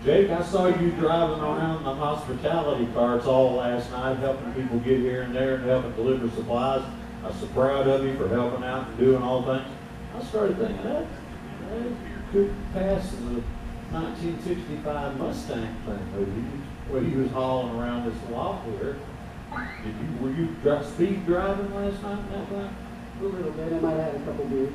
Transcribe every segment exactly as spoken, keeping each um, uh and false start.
Jake, I saw you driving around the hospitality carts all last night, helping people get here and there and helping deliver supplies. I was so proud of you for helping out and doing all things. I started thinking that, that could pass the nineteen sixty-five Mustang thing. Where he was hauling around this lot here. Did you, were you dri speed driving last night that time? A little bit. I might have had a couple beers.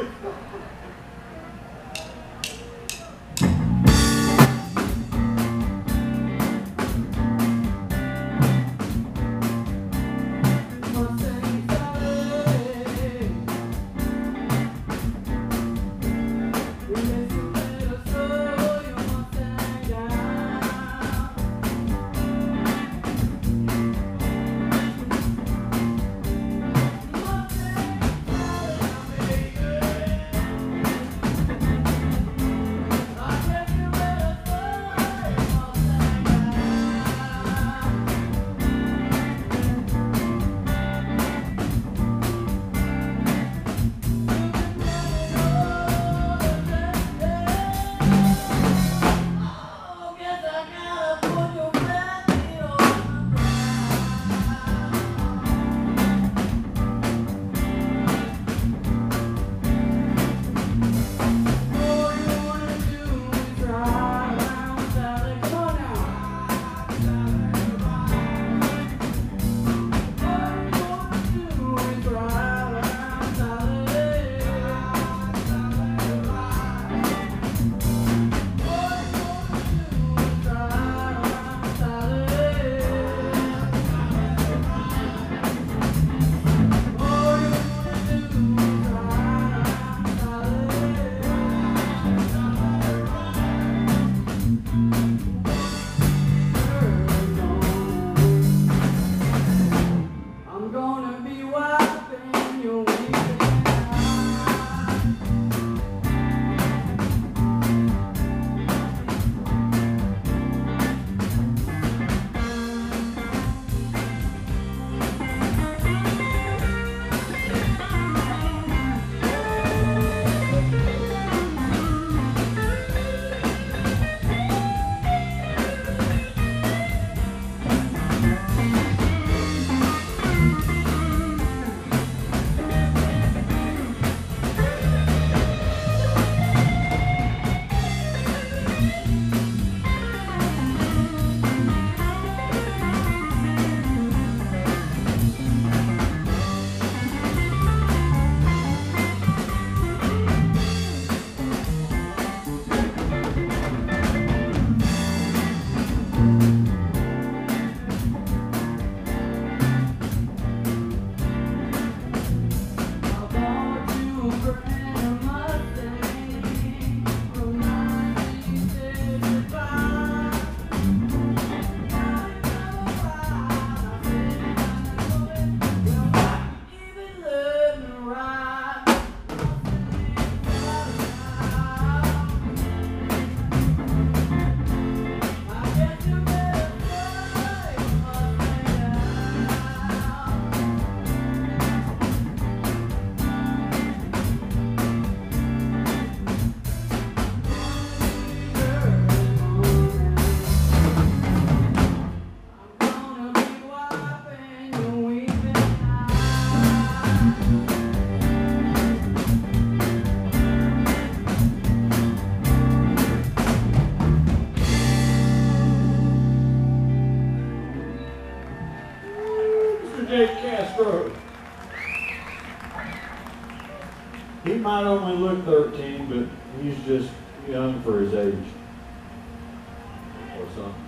Castro. He might only look thirteen, but he's just young for his age or something.